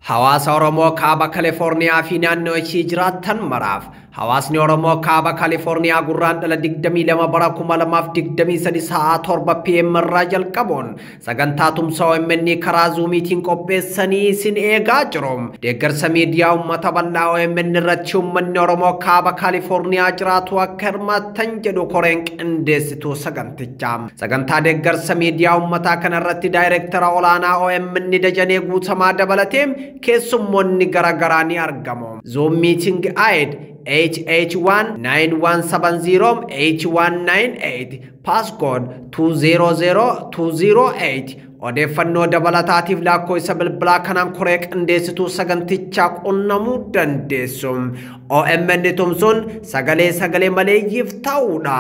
Hawaasa Oromoo kaaba Californiyaa fi naannoo ishee jiraatan maraaf hawaasni Oromoo kaaba Californiyaa gurraandhala 22 bara 2023 sa'a 7 PM irraa jalqabuun sagantaa tumsa OMN karaa Zoomiitiin qopheessanii isin eegaa jiru. Deeggarsa miidiyaa uummata bal'aa OMN irratti uummanni Oromoo kaaba Californiyaa jiraatu akka hirmaatan jedhu koreen qindeessituu sagantichaa. Sagantaa deeggarsa miidiyaa uummataa kanarratti daayireektara olaanaa OMN Dajanee Guutamaa dabalatee keessummoonni garagaraanii argamu. Zoom meeting ID HH191708198 passcode 200208 odeeffannoo dabalataatiif lakkoofsa bilbilaa kanaan koree qindeessituu sagantichaa qunnamuu dandeessu. OMN tumsuun sagalee maleeyyiif ta'uudha.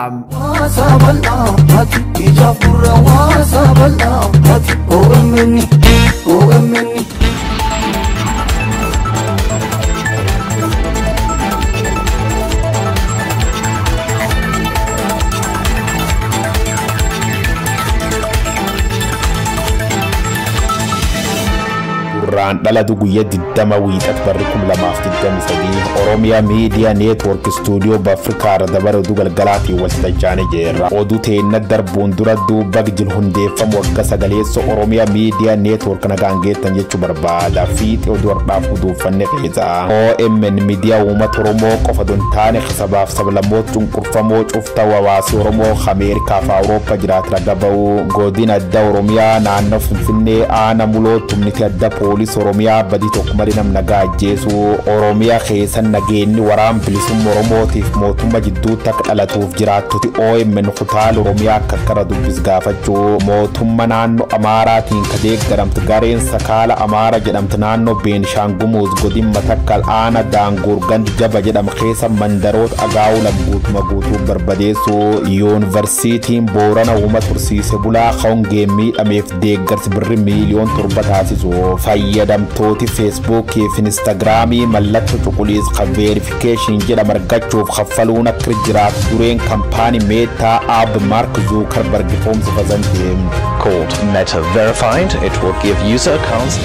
dhalatu guyyaa 20 wiixat barri 2023 Oromiyaa Media Network Studio Afrikaa dabaruu galgalaatii waltajjaanii jeera oduu teenna darbuun dura duuba jil hundeeffamu akka sagaleessa Oromiyaa Media Network nagaangeettan jechuu barbaada fiixee oduu har'aaf uduuffanne qeexa OMN Media uummata Oromoo qofa dontaane sabaaf sablammoota cunqurfamoo cufta hawaasa Oromoo Ameerikaa fi Awurooppaa jiraatan ragaba'u godina adda Oromiyaa naannoo Finfinnee aana muloo tumniti adda poolis Oromiyaa badii tokko malee nam nagaa jeesu Oromiyaa keessan nageenyi waraan bilisummaa Oromootiif mootummaa jidduutti akka dhalatuuf jiraattuti OMN kutaal Oromiyaa akka kara dubbis gaafachuu mootummaa naannoo Amaaraatiin ka deeggaramtu gareen Sakaala Amaara jedhamtu naannoo Beenishaangumuuz godina Matakkal aana Daanguurgand jaba jedhama keessa mandaroota agaa'uu lamguutuma guutuu barbadeessu yuunivarsiitiin Boorana uummata tursiise bulaa hongee miidhameef deeggarsi birri miiliyoon 7 taasisu fayyadamtooti Facebook fi Instagram mallattoo cuquliis ka verification jedhama argachuuf kaffaluun akka jiraatu dureen kampaanii Meta App Mark Zuckerberg foomsifatee called Meta Verified. It will give user accounts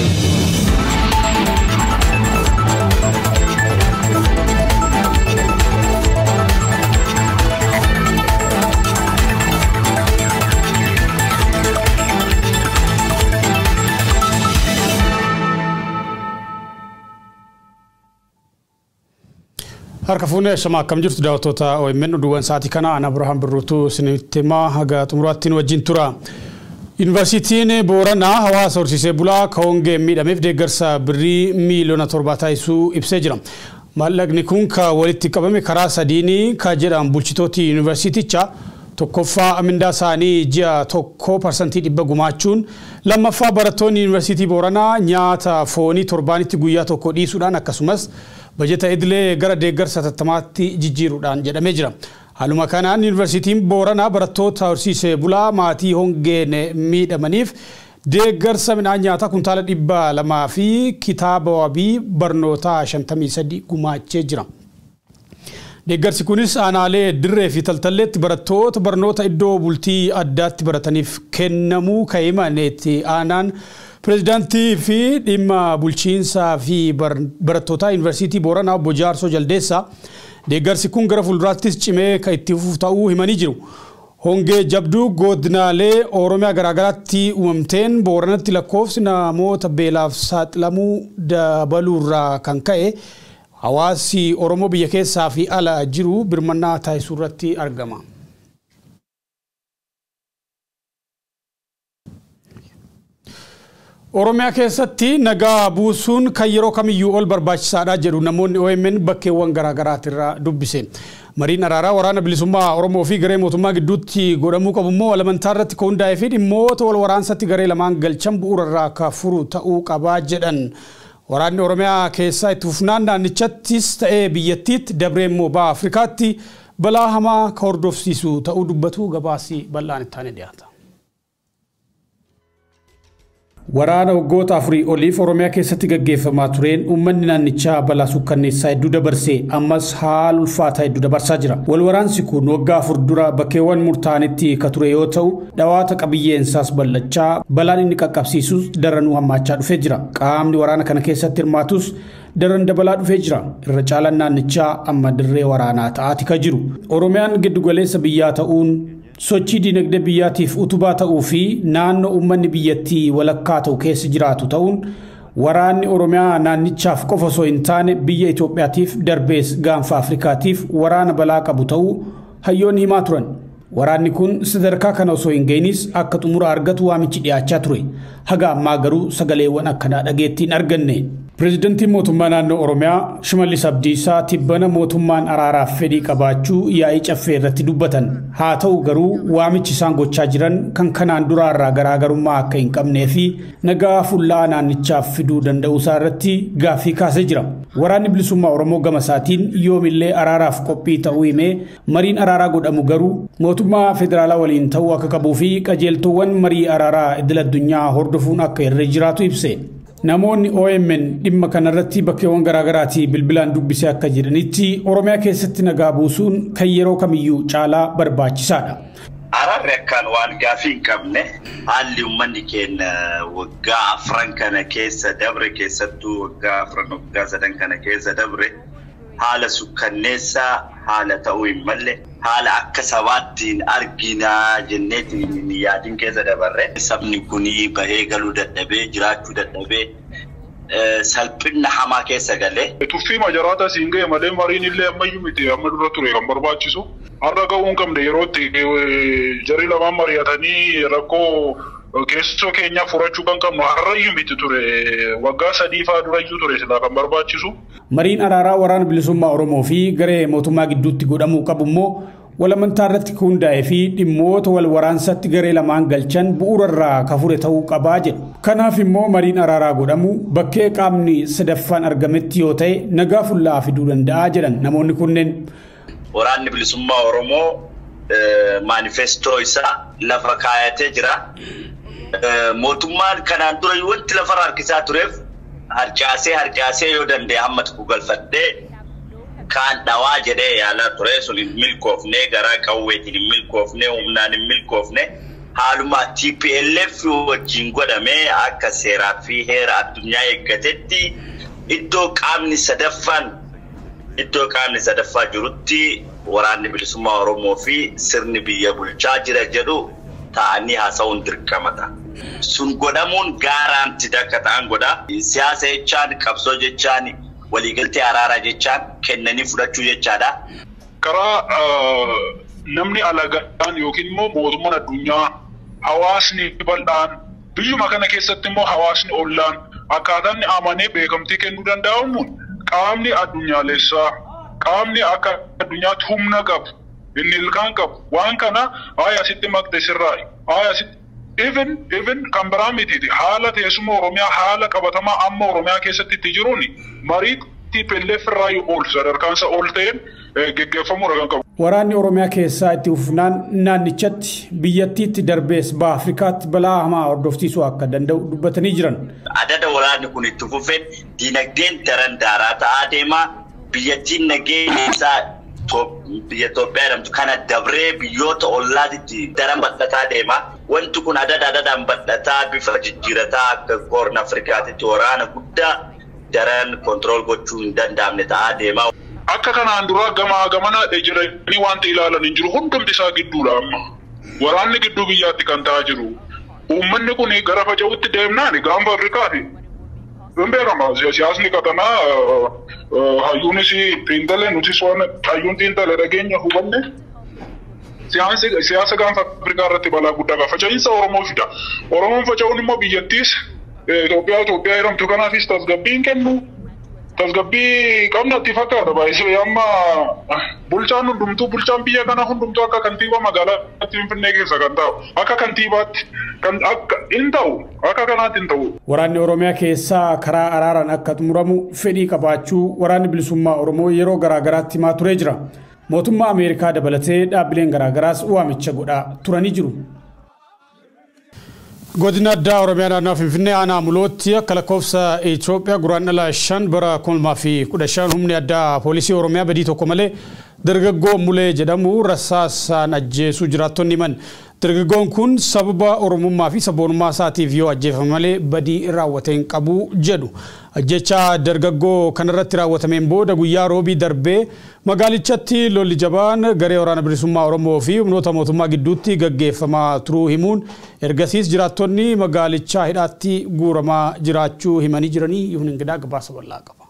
harka fuune shama kam jirtu daawwattoota OMN duwan saati kana ana Abrahaam Birruutu sinittima haga xumuraattiin wajjin tura. Yuunivarsiitiin Booranaa hawaasa horsiisee bulaa hongee miidhameef deeggarsa birrii miiliyoona 7 taasisuu ibsee jira. Maallaqni kun ka walitti qabame karaa sadiini ka jedhamu bulchitooti yuunivarsiitichaa tokkoffaa amindaa isaanii ji'a 1% gumaachuun lammaffaa barattoonni yuunivarsiitii Booranaa nyaata foonii torbaanitti guyyaa tokko dhiisuudhaan akkasumas bajeta idilee gara deeggarsa tattamaatti jijjiiruudhaan jedhamee jira. Haaluma kanaan yuunivarsiitiin Booranaa barattoota horsiisee bulaa maatii hongeen miidhamaniif deeggarsa midhaan nyaataa kuntaala 200 fi kitaaba wabii barnootaa 53 gumaachee jira. Deeggarsi kunis aanaalee Dirree fi Taltalleetti barattoota barnoota iddoo bultii addaatti barataniif kennamuu ka'imanitti aanaan Prezidaantii fi dhimma bulchiinsaa fi barattoota yuunivarsiitii Booranaa obbo Jaarsoo Jaldeessaa deeggarsi kun gara fuulduraattis cimee kan itti fufu ta'uu himanii jiru. Hongee jabduu godinaalee Oromiyaa garaagaraatti uumamteen Booranatti lakkoofsi namoota beelaaf saaxilamuu dabaluurraa kan ka'e hawaasi Oromoo biyya keessaa fi ala jiru birmannaa taasisuu irratti argama. Oromiyaa keessatti nagaa buusuun kan yeroo kamiyyuu ol barbaachisaadha jedhu namoonni OMN bakkeewwan garaagaraatirraa dubbise. Mariin araaraa waraana bilisummaa Oromoo fi garee mootummaa gidduutti godhamuu qabu immoo walamantaa irratti kan hundaa'ee fi dhimmoota wal waraansatti garee lamaan galchan bu'uurarraa akka furu ta'uu qabaa jedhan. Waraanni Oromiyaa keessaa itti fufnaan naannichattis ta'ee biyyattiitti dabree immoo ba'a Afrikaatti balaa hamaa ka hordofsiisu ta'uu dubbatu gabaasii bal'aan itti aanee dhiyaata. Waraana waggoota afurii oliif Oromiyaa keessatti gaggeeffamaa tureen uummanni naannichaa balaa sukkanneessaa hedduu dabarsee ammas haala ulfaataa hedduu dabarsaa jira. Wal waraansi kun waggaa afur dura bakkeewwan murtaa'anitti ka ture yoo ta'u, dhawaata qabiyyeensaas bal'achaa balaan inni qaqqabsiisus daranuu hammaachaa dhufee jira. Qaamni waraana kana keessatti hirmaatus daran dabalaa dhufee jira. Irra caalaan naannichaa amma dirree waraanaa ta'aati ka jiru. Oromiyaan giddugaleessa biyyaa ta'uun sochii dinagdee biyyaatiif utubaa ta'uu fi naannoo uummanni biyyattii walakkaa ta'u keessa jiraatu ta'uun waraanni Oromiyaa naannichaaf qofa osoo hin taane biyya Itoophiyaatiif darbees gaanfa Afrikaatiif waraana balaa qabu ta'uu hayyoonni himaa turan. Waraanni kun sadarkaa kana osoo hin gahinis akka xumura argatu waamichi dhiyaachaa ture. Haga ammaa garuu sagaleewwan akkanaa dhageettii hin arganne. Pireezidantiin mootummaa naannoo Oromiyaa Shimallis Abdiisaa tibbana mootummaan araaraaf fedhii qabaachuu yaa'ii caffee irratti dubbatan. Haa ta'u garuu waamichi isaan gochaa jiran kan kanaan duraarraa garaagarummaa akka hin qabnee fi nagaa fuullaa naannichaaf fiduu danda'uu isaa irratti gaaffii kaasee jira. Waraanni bilisummaa Oromoo gama isaatiin yoomillee araaraaf qophii ta'uu himee mariin araaraa godhamu garuu mootummaa federaalaa waliin ta'uu akka qabuu fi qajeeltowwan marii araaraa idil addunyaa hordofuun akka irra jiraatu ibse. Namoonni OMN dhimma kanarratti bakkeewwan garaagaraatii bilbilaan dubbisee akka jiranitti Oromiyaa keessatti nagaa buusuun kan yeroo kamiyyuu caalaa barbaachisaadha. Araarri akkaan waan gaaffii hin qabne haalli uummanni keenya waggaa afran kana keessa dabre keessattuu waggaa afran waggaa sadan kana keessa dabre haala sukkanneessaa haala ta'uu hin malle haala akka sabaattiin arginaa jenneetiin hin yaadin keessa dabarre sabni kunii bahee galuu dadhabee jiraachuu dadhabee salphina hamaa keessa galee. Tuffii majaraata siin ga'e malee mariin illee ammayyuu miti amma dura ture kan barbaachisu. Har'a ga'uu hin qabne yerootti jarri lamaan mari'atanii rakkoo keessoo keenya furachuu kan qabnu har'ayyuu miti ture waggaa sadii fa'aa durayyuu ture silaa kan barbaachisu. Mariin araaraa waraana bilisummaa Oromoo fi garee mootummaa gidduutti godhamuu qabu immoo walamantaa irratti hundaa'ee fi dhimmoota wal waraansatti garee lamaan galchan bu'uurarraa kafure ta'uu qabaa jedhu. Kanaaf immoo mariin araaraa godhamu bakkee qaamni sadaffaan argametti yoo ta'e nagaa fuullaa fiduu danda'a jedhan namoonni kunneen. Waraanni bilisummaa Oromoo manifestoo isaa lafa kaayatee jira. Mootummaan kanaan dura wanti lafa harkisaa tureef harcaasee yoo danda'e hamma tokko galfadhee kan dhawaa jedhee yaalaa ture sun hin milkoofne garaa qawweetiin hin milkoofne humnaan hin milkoofne haaluma TPLF wajjin godhamee akka seeraa fi heera addunyaa eeggatetti iddoo qaamni sadaffaa jirutti waraanni bilisummaa Oromoo fi sirni biyya bulchaa jira jedhu ta'anii haasa'uun dirqamata. Sun godhamuun gaaraantii akka ta'an godha. Siyaasa jechaan qabsoo jechaan waliigaltee araaraa jechaan kennanii fudhachuu jechaadha. Karaa namni alagaan yookiin immoo mootummaan addunyaa hawaasni bal'aan biyyuma kana keessatti immoo hawaasni ollaan akkaataan amanee beekamtii kennuu danda'amu qaamni addunyaalessaa qaamni akka addunyaatti humna qabu inni ilkaan qabu waan kana asitti maqte sirraa'i asitti even kan biraa miti haala teessuma Oromiyaa haala qabatamaa amma Oromiyaa keessatti itti jiruun marii TPLF irraa ol sadarkaansa ol ta'een geggeeffamuu kan qabu. Waraanni Oromiyaa keessaa itti ufnaan naannichatti biyyattiitti darbees baha Afrikaatti balaa hamaa hordofsiisuu akka danda'u dubbatanii jiran. Adada waraanni kun itti fufeen dinagdeen daran daaraa ta'aa deema biyyattiin nageenyaa biyya Itoophiyaa jedhamtu kana dabree biyyoota ollaatitti daran bal'ataa deema. Wanti kun adadaan bal'ataa bifa jijjiirataa akka Horn Afrikaatitti waraana guddaa daran kontrool gochuu hin danda'amne ta'aa deema. Akka kanaan dura gamana jiranii wanti ilaalan hin jiru hundumti isaa gidduudha amma. Waraanni gidduu biyyaatti kan ta'aa jiru. Uummanni kun gara faca'utti deemnaan gaanfa Afrikaati. Beekama siyaasni qatanaa hayyuunis xiinxalee nutis waan hayyuun xiinxalee dhageenya hubanne siyaasa gaanfa Afrikaa irratti balaa guddaa qaba. Faca'iinsa Oromoo fida. Oromoon faca'uun immoo biyyattiis Itoophiyaa jedhamtu kanaafis tasgabbii hin kennu. Tasgabbii qabnatti fakkaata baay'isee amma bulchaan biyya kana hundumtuu akka kantiibaa magaalaa Finfinnee keessa kan ta'u akka kantiibaatti kan akka hin ta'u akka kanaatti hin ta'u. Waraanni Oromiyaa keessaa karaa araaraan akka xumuramu fedhii qabaachuu waraanni bilisummaa Oromoo yeroo garaagaraatti himaa turee jira. Mootummaa Ameerikaa dabalatee dhaabbileen garaagaraas waamicha godhaa turanii jiru. godina addaa Oromiyaa naannoo Finfinnee aanaa Mulootti akka lakkoofsa Itoophiyaa guraandhala 5 bara 2015 humni addaa poolisii Oromiyaa badii tokko malee dargaggoo Mulee jedhamu rasaasaan ajjeesuu jiraattonni himan. Dargaggoon kun sababa Oromummaa fi sabboonummaa isaatiif yoo ajjeefame malee badii raawwate hin qabu jedhu. Ajjecha dargaggoo kanarratti raawwatameen booda guyyaa roobii darbee magaalichatti lolli jabaan garee waraana bilisummaa Oromoo fi humnoota mootummaa gidduutti gaggeeffamaa turuu himuun ergasiis jiraattonni magaalichaa hidhaatti guuramaa jiraachuu himanii jiranii yuun ingidaa gabaasa bal'aa qaba.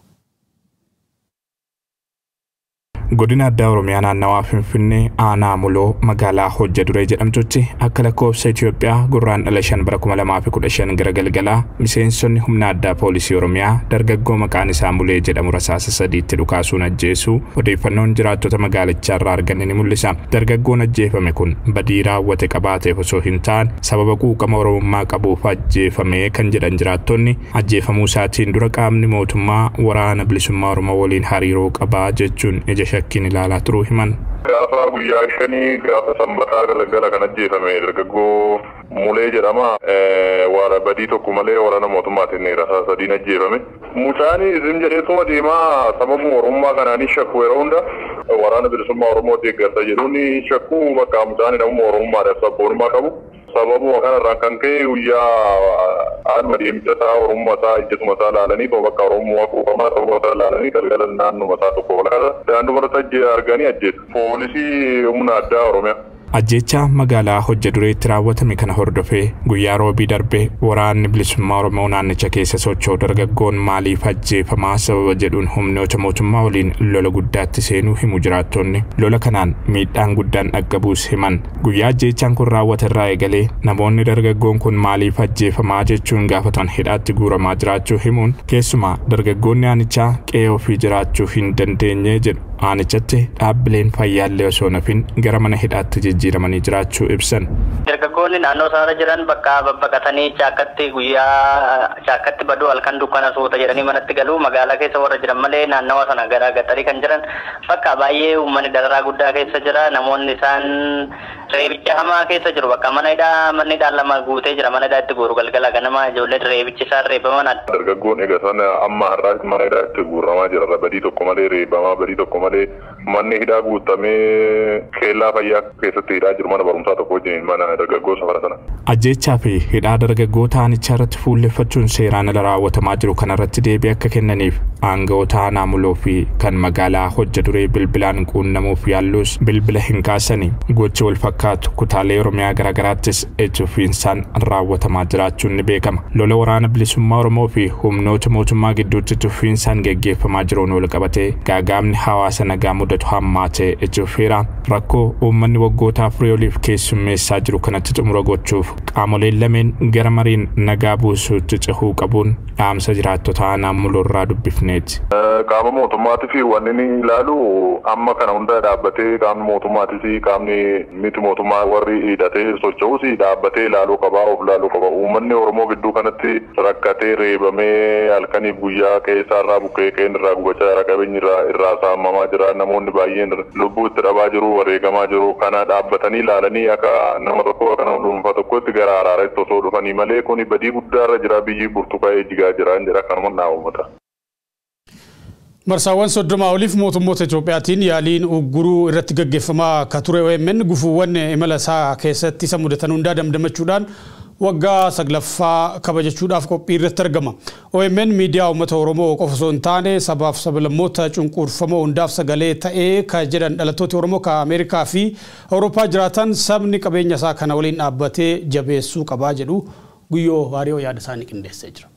Godina addaa Oromiyaa naannawaa Finfinnee aanaa Muloo magaalaa Hojja Duree jedhamtutti akka lakkoofsa Itoophiyaa guraandhala 5 bara 2015 gara galgalaa miseensonni humna addaa poolisii Oromiyaa dargaggoo maqaan isaa Mulee jedhamu rasaasa 3tti dhukaasuun ajjeesuu odeeffannoon jiraattota magaalichaa irraa arganne ni mul'isa. Dargaggoon ajjeefame kun badii raawwate qabaatee osoo hin taane sababa quuqama Oromummaa qabuuf ajjeefame kan jedhan jiraattonni ajjeefamuu isaatiin dura qaamni mootummaa waraana bilisummaa Oromoo waliin hariiroo qabaa jechuun ija shakkiin ilaalaa turuu himan. Gaafa guyyaa 5 gaafa sanbataa galgala kan ajjeefame dargaggoo Mulee jedhama. Wara badii tokko malee waraana mootummaatiin rasaasa 3 ajjeefame. Mucaan izin jedheetuma deemaa sababa Oromummaa kanaan shakku yeroo hunda waraana bilisummaa Oromoo deeggarsa jedhuun shakku bakka mucaan namuma Oromummaadhaaf sabboonummaa qabu. Sababu kanarraa kan ka'e guyyaa aanuma deemsa isaa Oromummaa isaa ijjatuma isaa ilaalanii bakka Oromoo quuqamaa sababa isaa ilaalanii galgala naannuma isaa tokko walakkaa daandii irratti arganii ajjeesu. Poolisii humna addaa Oromiyaa. Ajjecha magaalaa Hojja Dureetti raawwatame kana hordofee guyyaa roobii darbee waraanni bilisummaa Oromoo naannicha keessa socho'u dargaggoon maaliif ajjeefamaa sababa jedhuun humnoota mootummaa waliin lola guddaatti seenuu himu jiraattonni lola kanaan miidhaan guddaan dhaqqabuus himan. Guyyaa ajjechaan kun raawwate irraa eegalee namoonni dargaggoon kun maaliif ajjeefamaa jechuun gaafatan hidhaatti guuramaa jiraachuu himuun keessumaa dargaggoonni aanichaa qe'ee ofii jiraachuu hin dandeenye jedhu. Aanichatti dhaabbileen fayyaallee osoo nafin gara mana hidhaatti jijjiiramanii jiraachuu ibsan. Dargaggoonni naannoo isaarra jiran bakka babbaqatanii chaakatti guyyaa chaakatti baduu halkan dukkana suuta jedhanii manatti galuu magaalaa keessa warra jiran malee naannawa sana gara gattarii kan jiran bakka baay'ee uummanni dararaa guddaa keessa jira. Namoonni isaan reebicha hamaa keessa jiru bakka manni hidhaa lama guutee jira. Mana hidhaatti guuru galgala ganama ijoollee reebichi isaan reebaman. Dargaggoon egaa sana amma har'aatti mana hidhaatti guuramaa jira. Badii tokko malee reebamaa badii tokko malee manni hidhaa guutamee keellaa fayyaa keessatti hidhaa jiru mana barumsaa tokko wajjin mana dargaggoo safara sana. Ajjechaa fi hidhaa dargaggoota aanichaa irratti fuulleffachuun seeraan ala raawwatamaa jiru kanarratti deebii akka kennaniif aangawoota aanaa Muloo fi kan magaalaa Hojja Duree bilbilaan quunnamuuf yaalluus bilbila hin kaasanii gocha wal fakkaatu kutaalee Oromiyaa garaagaraattis itti fufiinsaan raawwatamaa jiraachuun ni beekama. Lola waraana bilisummaa Oromoo fi humnoota mootummaa gidduutti itti fufiinsaan geggeeffamaa jiruun wal qabatee gaagaamni hawaasa nagaa mudatu hammaatee itti fufeera. Rakkoo uummanni waggoota 4 oliif keessummeessaa jiru kanatti xumura gochuuf qaamoleen lameen gara mariin nagaa buusuutti cehuu qabuun dhaamsa jiraattota aanaa Muloo irraa dubbifneeti. Qaama mootummaatii fi wanni ni ilaalu amma kana hunda dhaabbatee qaamni mootummaatii fi qaamni miti mootummaa warri hidhatee socho'us dhaabbatee ilaaluu qabaa of ilaaluu qaba. Uummanni Oromoo gidduu kanatti rakkatee reebamee halkaniif guyyaa keessaa irraa buqqee qeen irraa gubachaa jira qabeenyi irraa saamamaa jira. Namoonni baay'een lubbuu itti dhabaa jiru wareegamaa jiru. Kana dhaabbatanii ilaalanii akka nama tokko akka nama dhuunfaa tokkotti gara araaraatti osoo dhufanii malee kun badii guddaa irra jira. Biyyi burtukaa'ee jigaa jira jedha kanuma naa uummata. Marsaawwan 30 oliif mootummoota Itoophiyaatiin yaaliin ugguruu irratti gaggeeffamaa ka ture OMN gufuuwwan imala isaa keessatti isa mudatan hundaa damdamachuudhaan waggaa 9ffaa kabajachuudhaaf qophii irratti argama. OMN miidiyaa uummata Oromoo qofa osoo hin taane sabaaf sablammoota cunqurfamoo hundaaf sagalee ta'ee ka jedhan dhalattoota Oromoo ka Ameerikaa fi Awurooppaa jiraatan sabni qabeenya isaa kana waliin dhaabbatee jabeessuu qabaa jedhu guyyoo waariyoo yaada isaanii qindeessee jira.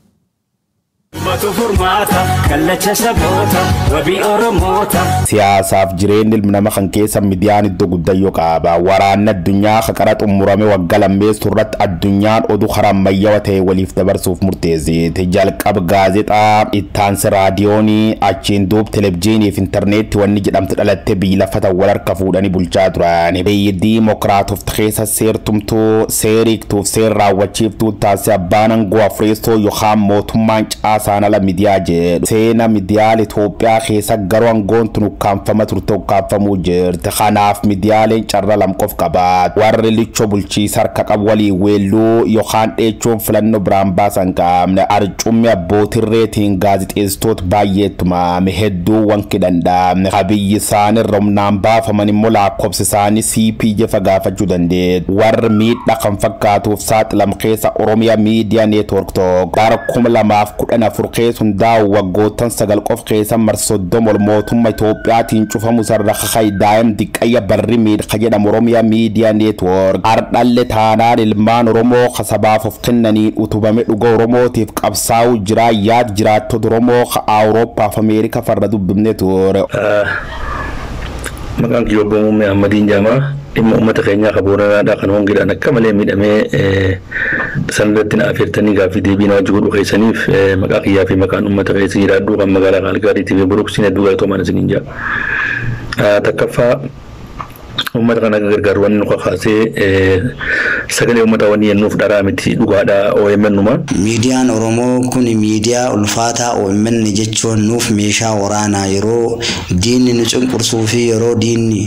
Siyaasaaf jireenya ilmi namaa kan keessa miidiyaan iddoo guddaa qaba. Waraanni addunyaa haqara xumurame waggaa lammeessuu irratti addunyaan oduu karaa ammayyaawaa ta'e waliif dabarsuuf murteessite. Jalqaba gaazexaa, ittaansa raadiyoonii, achiin duub televezyiinii fi intarneetii wanni jedhamtu dhalattee biyya lafata wal harka fuudhanii bulchaa turan. Biyyi diimokiraatoof keessa seertumtuu, seeriiktuuf seera raawwachiiftuu taasise abbaan aangoo Afreessoo yookaan mootummaan caasa gabaasaan ala miidiyaa jedhu seena miidiyaalee Itoophiyaa keessa garuu aangoon tun ukkaanfama turte ukkaanfamuu jirti. Kanaaf miidiyaaleen carra lamqof qabaat warri lichoo bulchiisa harka qabu walii weelluu yookaan dheechuun filannoo biraan baasan qaamne arcummi abbootirreetiin gaazixeessitoota baay'eetumaame hedduu wanki danda'amne qabiyyi isaanii romnaan baafaman immoo lakkoofsi isaanii CPJ fagaafachuu dandeetu warri miidhaa kan fakkaatuuf saaxilam keessa Oromiyaa Miidiyaa Neetwoork tokko bara 2014 keessa hundaa'u waggoottan 9 qof keessa marsoddom mootummaa Itoophiyaatiin cufamu sarara kakaaydaa'im diqqayya barri miidha jedhamu Oromiyaa Miidiyaa Neetwoork ardhalle taanaan ilmaan Oromoo kasabaaf of kennanii utubame dhuga Oromootiif qabsaa'u jira yaad jiraattota Oromoo Awurooppaa fi Ameerikaa farra dubbifne ture. Maqaan kiyoo Boomuu Ahmadiin Jaamaa dhimma uummata keenyaa qabuuraadhaa kan hongeedhaan akka malee miidhamee sanarratti na afeertanii gaaffii deebii na wajji godhu keessaniif maqaa kiyyaa fi maqaan uummata keessa jiraadhu kan magaalaa Qaalgaariitii fi Buruksiin hedduu galatoomaa isiniin jaa. Takkaffaa ummata kana gargaaru waan nu kakaasee sagalee ummata waan yennuuf dharaa miti dhugaadhaa OMN numa. Miidiyaan Oromoo kun miidiyaa ulfaataa OMN jechuun nuuf meeshaa waraanaa yeroo diinni nu cunqursuu fi yeroo diinni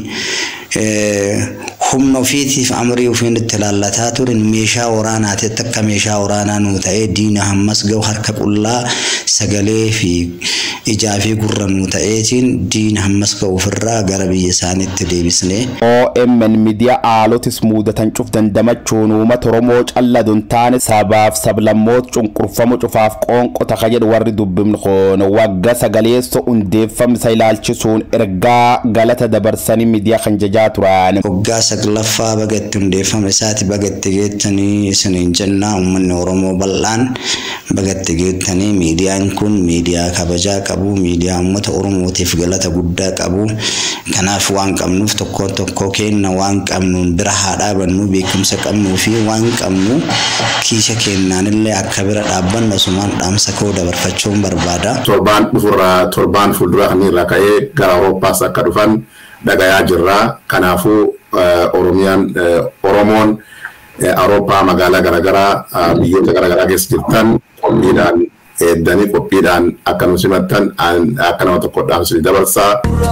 humna ofiitiif amrii ofiin itti laallataa turin meeshaa waraanaati akka meeshaa waraanaa nu ta'ee diina hammas ga'u harka qullaa sagalee fi ijaa fi gurra nu ta'eetiin diina hammas ga'u ofirraa gara biyya isaaniitti deebisnee. OMN miidiyaa aalotis muudatan cuf dandamachuun uummata Oromoo calladun taane sabaaf sablammoota cunqurfamu cufaaf qoonqota ka jedhu warri dubbifnu kun wagga sagaleessa hundeeffamsa ilaalchisuun ergaa galata dabarsanii miidiyaa kan jajaa turan. Waggaa saglaffaa bagatti hundeeffame isaati bagatti geettanii isiniin jennaa uummanni Oromoo bal'aan bagatti geettanii miidiyaan kun miidiyaa kabajaa qabu miidiyaa uummata Oromootiif galata guddaa qabu. Kanaaf waan qabnuuf tokko kenna waan qabnuun bira haa dhaabannu beekumsa qabnuu fi waan qabnu kiisha kennaanillee akka bira dhaabbannu sumaan dhaamsa koo dabarfachuun barbaada. Torbaan fuulduraa kanirraa ka'ee gara Awurooppaas akka dhufan dhagayaa jirra. Kanaafuu Oromoon Awurooppaa magaalaa garaagaraa biyyoota garaagaraa keessa jirtan qophiidhaan eeddanii qophiidhaan akka nu simattan akka nama tokko dhaamsanii dabarsaa.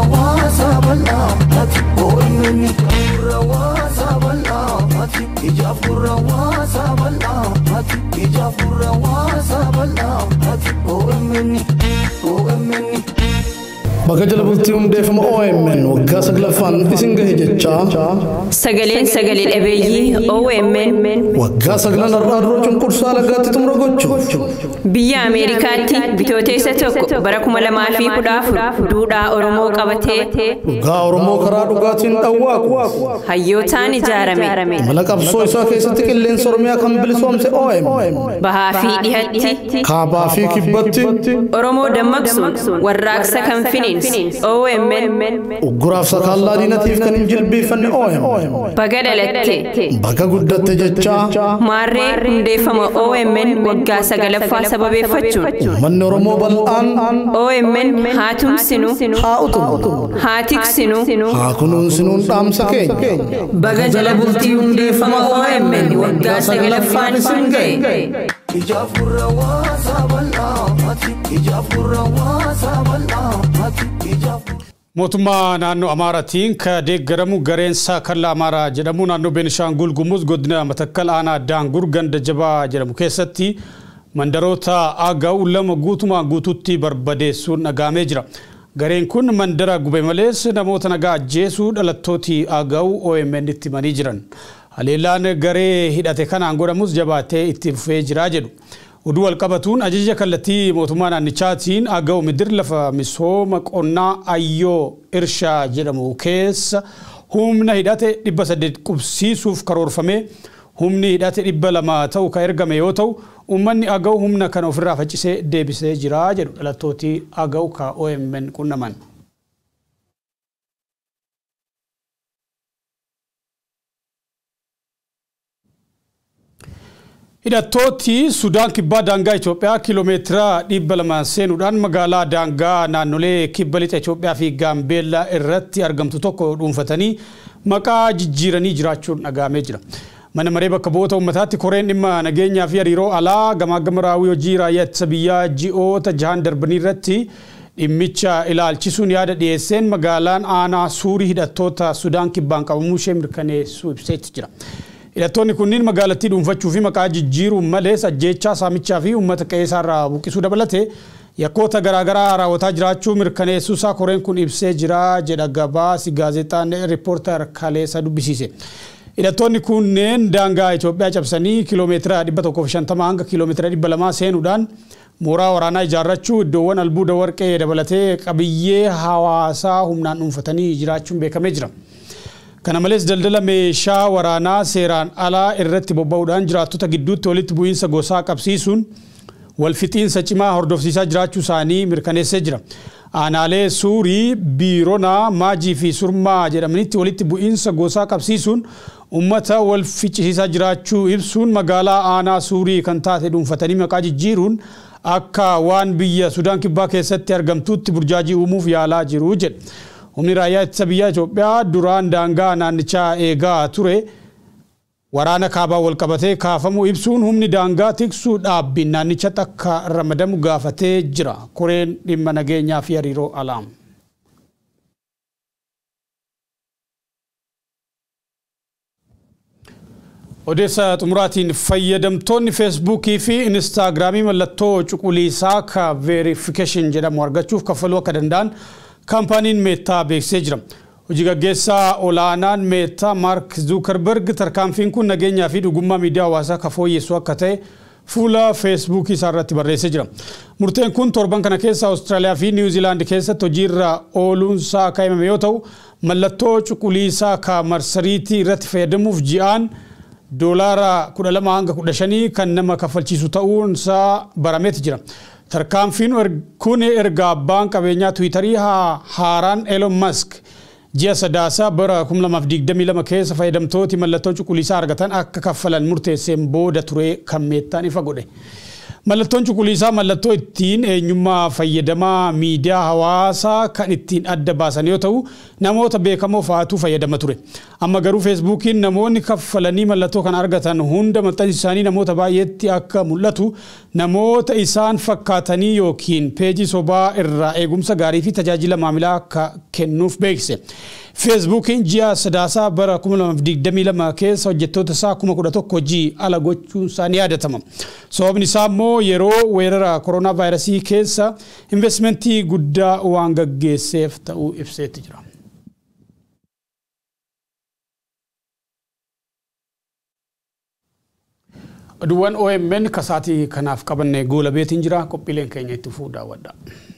Bakka jala bultii hundeeffama OMN waggaa saglaffaan isin gahe jechaa sagaleen sagalee dhabeeyyii OMN waggaa saglan har'aa duroo cunqursaa lagaatti xumura gochuuf biyya Ameerikaatti bitooteessa tokko bara 2014 duudhaa Oromoo qabatee dhugaa Oromoo karaa dhugaatiin dhawwaaqu hayyootaan ijaarame mala qabsoo isaa keessatti qilleensa Oromiyaa kan bilisoomse OMN bahaa fi dhihatti kaabaa fi kibbatti Oromoo dammaqsuun warraaqsa kan finiin OMN ugguraaf sakallaa diinatiif kan hin jilbeeffanne OMN baga dhalatte baga guddatte jechaa maarree hundeeffama OMN waggaa sagalaffaa sababeeffachuun uummanni Oromoo bal'aan OMN haa tumsinu haa utumu haa tiksinu haa kunuunsinuun dhaamsa keenya baga jala bultii hundeeffama OMN waggaa sagalaffaan isin ga'e. Mootummaa naannoo Amaaraatiin ka deeggaramu gareensaa kalla Amaaraa jedhamu naannoo Beenishaangul Gumuz godina Matakkal aanaa Daangur ganda jabaa jedhamu keessatti mandaroota Agaw lama guutumaan guututti barbadeessuun dhagaamee jira. Gareen kun mandara gube malees namoota nagaa ajjeesuu dhalattooti Agaw OMN itti himanii jiran. Haleellaan garee hidhate kanaan godhamus jabaatee itti fufee jira jedhu. Oduu walqabatuun ajaja kallattii mootummaa naannichaatiin Agaw midir lafa misooma qonnaa Ayyoo Irshaa jedhamu keessa humna hidhate 800 qubsiisuuf karoorfame humni hidhate 200 ta'u ka ergame yoo ta'u uummanni Agaw humna kana ofirraa faccisee deebisee jira jedhu dhalattooti Agaw ka OMN qunnaman. Hidhattooti Sudaan kibbaa daangaa Itoophiyaa kiiloomeetira 200 seenuudhaan magaalaa daangaa naannolee kibba lixa Itoophiyaa fi Gaambeellaa irratti argamtu tokko dhuunfatanii maqaa jijjiiranii jiraachuun dhagaamee jira. Mana maree bakka bu'oota uummataatti koreen dhimma nageenyaa fi hariiroo alaa gamaagama raawwii hojii raayyaa ittisa biyyaa ji'oota 6 darbanii irratti dhimmicha ilaalchisuun yaada dhiyeesseen magaalaan aanaa suurii hidhattoota Sudaan kibbaan qabamuu ishee mirkaneessuu ibseetti jira. Hidhattoonni kunniin magaalattii dhuunfachuu fi maqaa jijjiiruun malees ajjeechaa saamichaa fi uummata qe'eessaa irraa buqqisuu dabalatee yakkoota garaagaraa raawwataa jiraachuu mirkaneessuu isaa koreen kun ibsee jira jedha gabaasi gaazexaan riippoortar Kaleessa dubbisiise. Hidhattoonni kunneen daangaa Itoophiyaa cabsanii kiiloomeetira 150 hanga kiiloomeetira 200 seenuudhaan mooraa waraanaa ijaarrachuu iddoowwan albuuda warqee dabalatee qabiyyee hawaasaa humnaan dhuunfatanii jiraachuun beekamee jira. Kana malees daldala meeshaa waraanaa seeraan alaa irratti bobba'uudhaan jiraattota gidduutti walitti bu'iinsa gosaa qabsiisuun walfixiinsa cimaa hordofsiisaa jiraachuu isaanii mirkaneessee jira. Aanaalee Suurii, Biironaa, Maajii fi Surmaa jedhamanitti walitti bu'iinsa gosaa qabsiisuun ummata wal ficcisiisaa jiraachuu ibsuun magaalaa aanaa Suurii kan taate dhuunfatanii maqaa jijjiiruun akka waan biyya Sudaan kibbaa keessatti argamtuutti burjaajii uumuuf yaalaa jiru jedhe. Humni raayyaa ittisa biyyaa Itoophiyaa duraan daangaa naannichaa eegaa ture. Waraana kaabaa wal qabatee kaafamuu ibsuun humni daangaa tiksuu dhaabbiin naannichatti akka ramadamu gaafatee jira. Koreen dhimma nageenyaa fi hariiroo alaa. Odeessa xumuraatiin fayyadamtoonni feesbuukii fi inistaagiraamii mallattoo cuquliisaa ka verification jedhamu argachuuf kaffaluu akka danda'an kaampaaniin meettaa beeksisee jira. Hojii gaggeessaa olaanaan meettaa Mark Zuckerberg tarkaanfiin kun nageenyaa fi dhugummaa miidiyaa hawaasaa ka fooyyessu akka ta'e fuula feesbuukii isaa irratti barreessee jira. Murteen kun torban kana keessa Awustiraaliyaa fi Niwuziilaand keessatti hojiirra ooluunsaa akka himame yoo ta'u mallattoo cuquliisaa ka marsariitii irratti fayyadamuuf ji'aan $12 hanga $15 kan nama kaffalchiisu ta'uunsaa barameeti jira. Tarkaanfiin kun erga abbaan qabeenyaa Tiwiitarii haaraan Elon Musk ji'a sadaasaa bara 2022 keessa fayyadamtooti mallattoo cuquliisaa argatan akka kaffalan murteesseen booda ture kan meettaan ifa godhe. Mallattoon cuquliisaa mallattoo ittiin eenyummaa fayyadamaa miidiyaa hawaasaa kan ittiin adda baasan yoo ta'u namoota beekamoo fa'aatu fayyadama ture. Amma garuu feesbuukiin namoonni kaffalanii mallattoo kan argatan hunda maxxansi isaanii namoota baay'eetti akka mul'atu namoota isaan fakkaatanii yookiin peejii sobaa irraa eegumsa gaarii fi tajaajila maamilaa akka kennuuf beeksise. Feesbuukiin ji'a sadaasaa bara 2022 keessa hojjettoota isaa 11,000 hojii ala gochuun isaanii yaadatama. Sababni isaa immoo yeroo weerara koronaa vaayirasii keessa investimentii guddaa waan gaggeesseef ta'uu ibseetti jira. Oduuwwan OMN kasaatii kanaaf qabanne goola beetiin jira qophiileen keenya itti fufuu daawwadha.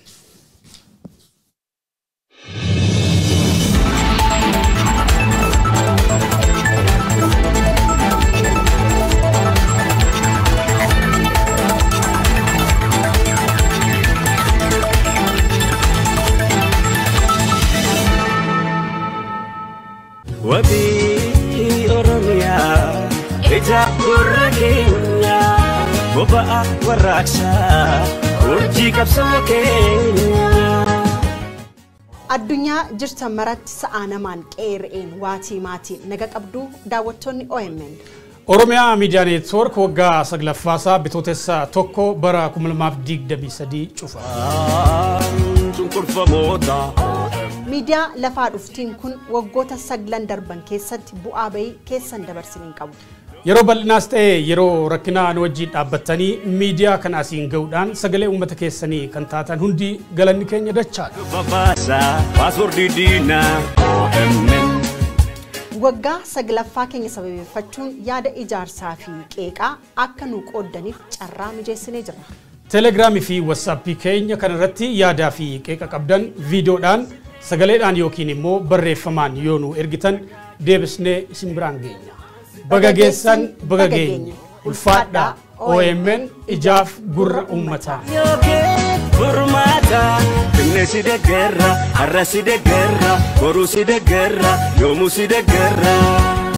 Wabii Oromiyaa ija gurra keenya boba'aa warraaqsaa urjii qabsoo keenya. Addunyaa jirtan maratti sa'a namaan qeerreen waatii maatiin naga qabdu daawwattoonni OMN. Oromiyaa Miidiyaa Neetwoork waggaa 9ffaasaa bitootessa tokko bara 2023 cufa. Miidiyaa lafaa dhuftiin kun waggoota 9 darban keessatti bu'aa bahii keessan dabarsiniin qabu. Yeroo bal'inaas ta'ee yeroo rakkinaan wajjin dhaabbattanii miidiyaa kana asiin ga'uudhaan sagalee uummata keessanii kan taatan hundi galanni keenya dachaadha. Waggaa 9ffaa keenya sababeeffachuun yaada ijaarsaa fi qeeqaa akka nu qooddaniif carraa mijeessinee jirra. Telegiraamii fi WhatsAppii keenya kanarratti yaadaa fi qeeqa qabdan viidiyoodhaan sagaleedhaan yookiin immoo barreeffamaan yoo nu ergitan deebisnee isin biraan geenya. Baga geessan baga geenya. Ulfaadhaa OMN ijaaf gurra uummataa. Furmaata Kinesi de guerra, arrasi de guerra, korusi de guerra, yomusi de guerra.